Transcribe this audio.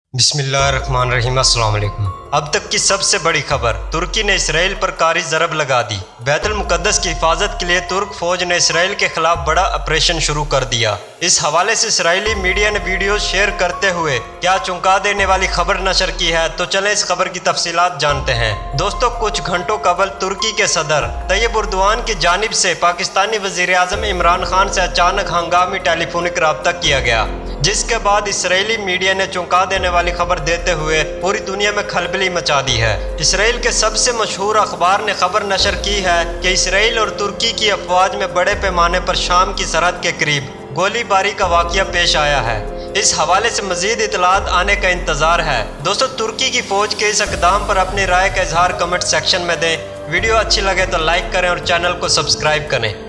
बिस्मिल्लाहिर्रहमानिर्रहीम। अस्सलाम वालेकुम। अब तक की सबसे बड़ी खबर, तुर्की ने इसराइल पर कारी ज़रब लगा दी। बैतुल मुक़द्दस की हिफाजत के लिए तुर्क फौज ने इसराइल के खिलाफ बड़ा ऑपरेशन शुरू कर दिया। इस हवाले से इसराइली मीडिया ने वीडियो शेयर करते हुए क्या चौंका देने वाली खबर नशर की है, तो चलें इस खबर की तफसीलात जानते हैं। दोस्तों, कुछ घंटों कबल तुर्की के सदर तैयब एर्दोआन की जानिब से पाकिस्तानी वज़ीर आज़म इमरान खान से अचानक हंगामी टेलीफोनिक रब्ता किया गया, जिसके बाद इसराइली मीडिया ने चौंका देने वाली खबर देते हुए पूरी दुनिया में खलबली मचा दी है। इसराइल के सबसे मशहूर अखबार ने खबर नशर की है कि इसराइल और तुर्की की अफवाज में बड़े पैमाने पर शाम की सरहद के करीब गोलीबारी का वाक़या पेश आया है। इस हवाले से मज़ीद इतलात आने का इंतज़ार है। दोस्तों, तुर्की की फ़ौज के इस इक़दाम पर अपनी राय का इजहार कमेंट सेक्शन में दें। वीडियो अच्छी लगे तो लाइक करें और चैनल को सब्सक्राइब करें।